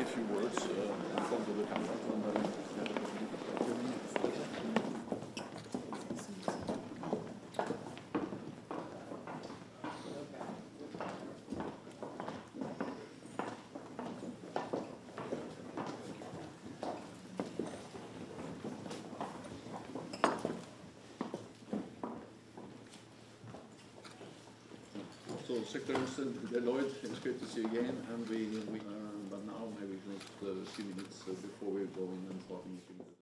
few words in front of the camera. So, Secretary Lloyd, it's great to see you again, and but now maybe just a few minutes before we go in and start meeting.